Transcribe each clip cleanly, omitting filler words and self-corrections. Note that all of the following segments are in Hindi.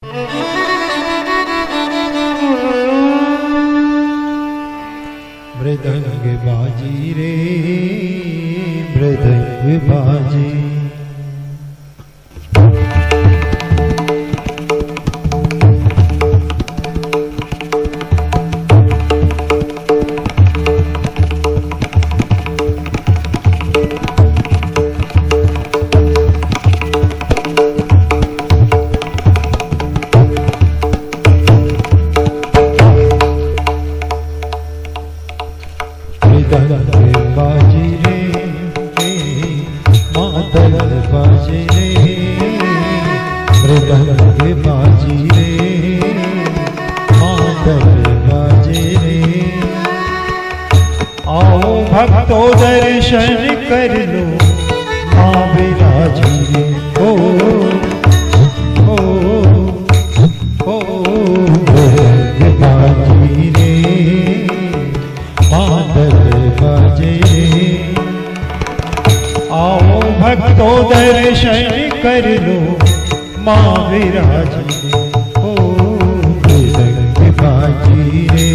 मृदंग बाजी रे मृदंग बाजी। भक्तों दर्शन कर लो माँ विराजी रे। ओ बाजी रे माधव बाजे रे। आओ भक्तों दर्शन कर लो माँ विराजी रे। ओ बाजी रे।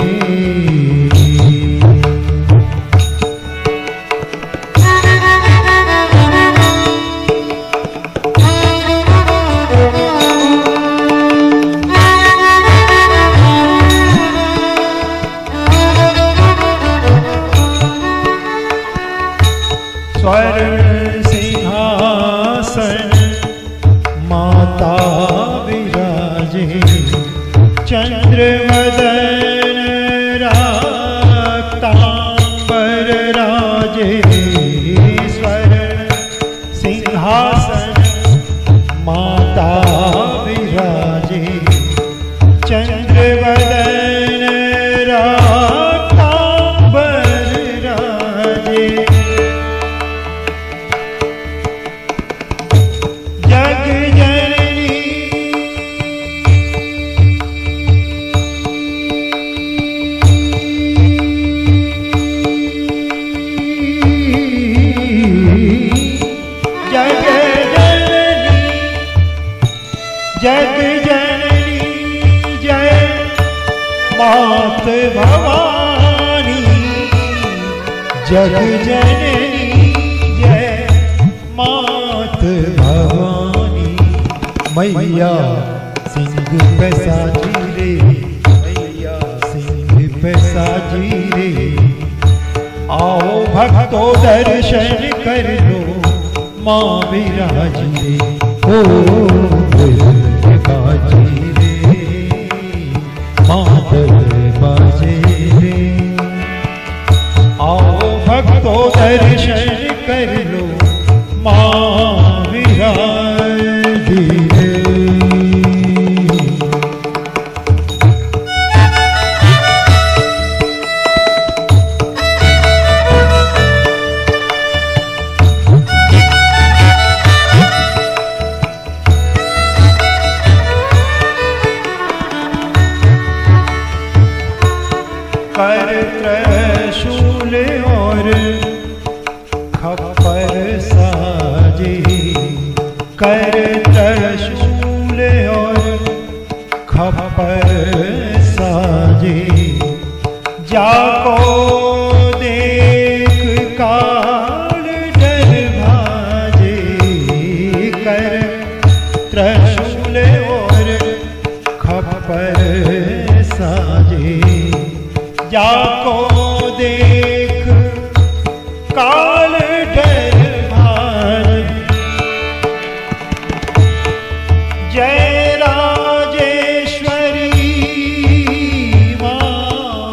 स्वर्ण सिंहासन माता विराजे। चंद्र वदन रक्तांबर राजे। स्वर्ण सिंहासन माता विराजे। चंद्र वदन रक्तांबर राजे। जग जननी जय मात भवानी। जग जननी जय मात भवानी। मैया सिंह पे साजी रे। मैया सिंह पे साजी रे। आओ भक्तों दर्शन कर लो माँ विराजी रे। ओ बाजी रे माधव बाजे रे। आओ भक्तों दर्शन कर लो माँ विराजी रे। कर त्रिशूल और खप्पर साजे। कर त्रिशूल और खप्पर साजे। जाको देख काल डर भाजे। कर त्रिशूल और खप्पर साजे। जाको देख काल डर भाजे। जय राजेश्वरी माँ।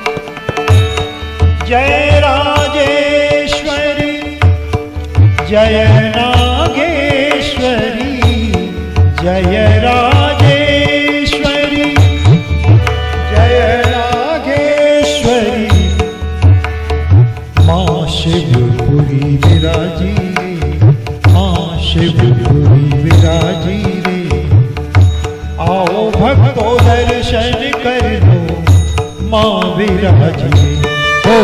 जय राजेश्वरी जय नागेश्वरी। जय राजेश्वरी जय माँ शिवपुरी विराजी रे। माँ शिवपुरी विराजी रे। आओ भक्तों दर्शन कर लो माँ विराजी रे। ओ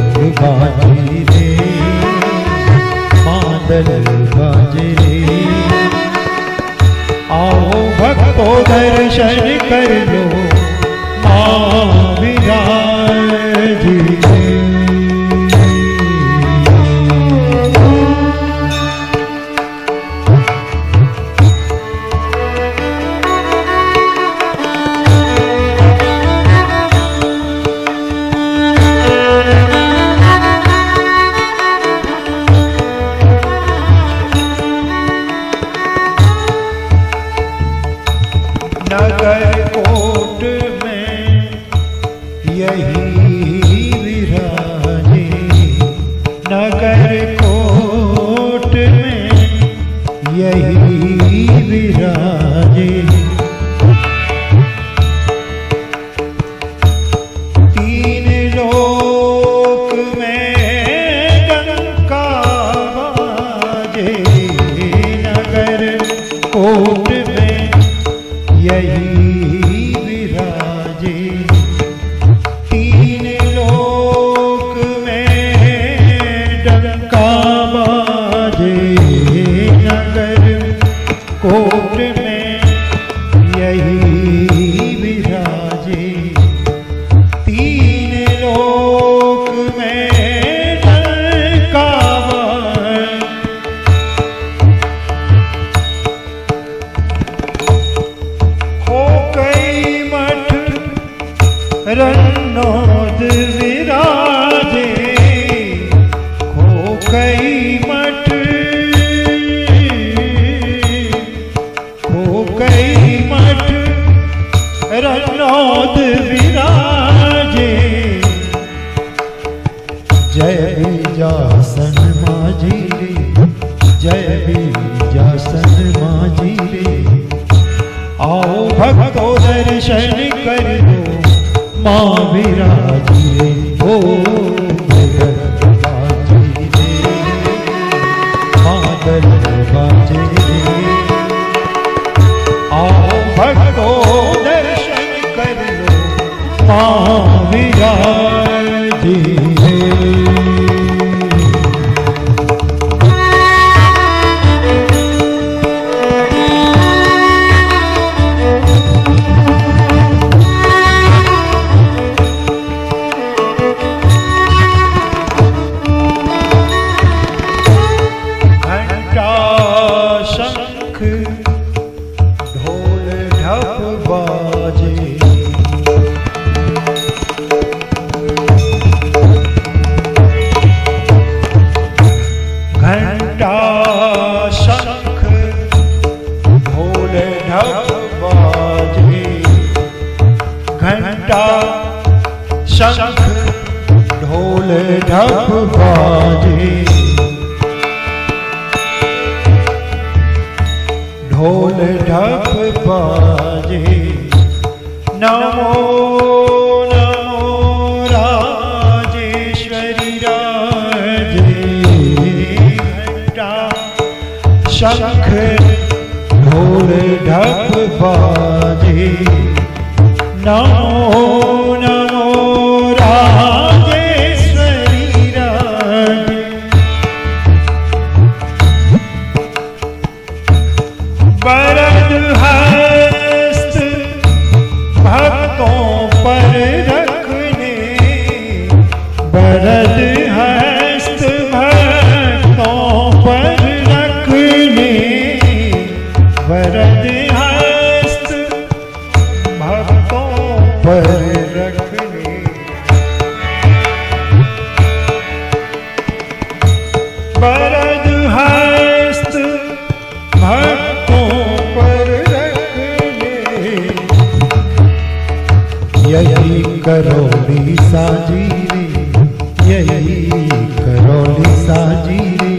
बाजी रे माधव बाजे रे। यही विराजे नगर कोट में, यही विराजे। तीन लोक में डंका बाजे नगर कोट में, यही विराजे। तीन लोक में डंका बाजे नगर कोट में, यही विराजे। तीन लोक में डंका हो कई मठ रन्नोद विराजे, हो कई मठ, हो कई मठ रन्नोद विराजे। जय बीजासन माझी रे, जय बीजासन माझी रे। आओ भक्तो दर्शन कर लो माँ विराजी रे, ओ मृदंग बाजे रे, मादल बाजे रे। आओ भक्तो दर्शन कर लो माँ विराजी रे। शंख ढोल ढप बाजे, ढोल ढप बाजे। नमो नमो राजेश्वरी राजे, घंटा शंख ढोल ढप बाजे। नमो नमो राजेश्वरी राजे। वरद हस्त भक्तों पर रखने, वरद हस्त भक्तों पर रखने, वरद हस्त भक्तों पर रखने। वरद हस्त भक्तों पर रखने, यही करोली साजी रे, यही करोली साजी रे।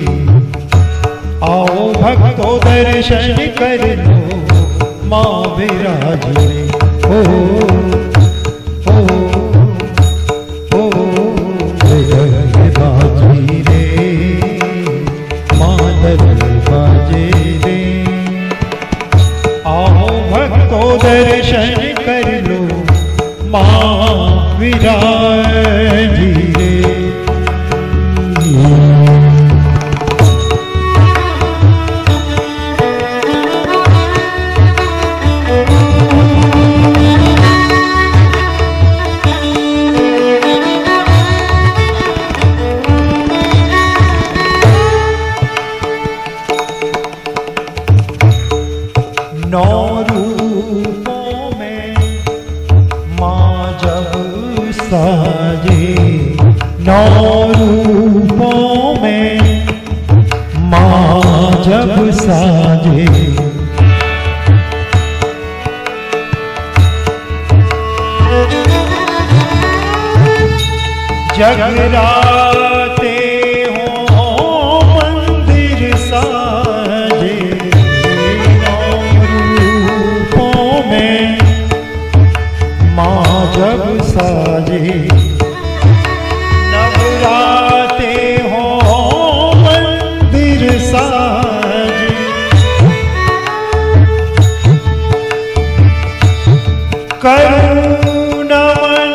आओ भक्तो दर्शन कर लो माँ विराजी रे, ओ ओ ओ मृदंग बाजी रे, मादल बाजे रे। आओ भक्तो दर्शन कर लो माँ विराजी रे। नौ रूपों में माँ जब साजे, नौ रूपों में माँ जब साजे। जगराते हो मंदिर साजे, रूपों में माँ जब साजे। नवराते हो मंदिर साजे, करूं नमन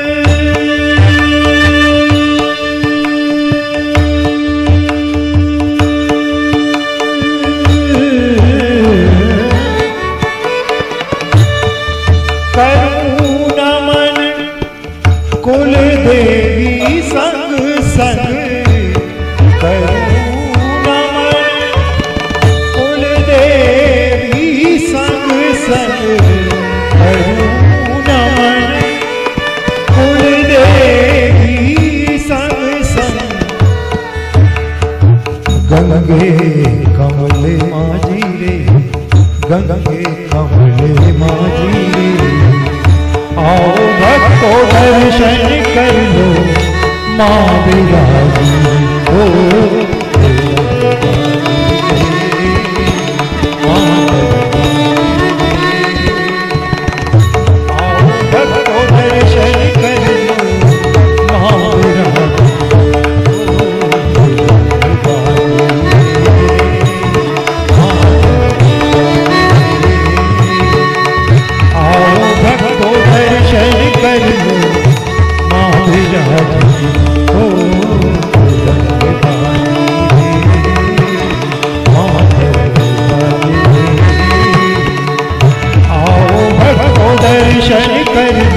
कुल देवी संग संग, करूं नमन कुल देवी संग संग, करूं नमन कुल देवी संग संग। गंगे कमले माझी रे, गंगे कमले माझी रे, आओ भक्तो दर्शन कर लो माँ विराजी हो। आओ भक्तो दर्शन कर लो माँ विराजी हो। आओ भक्तो दर्शन कर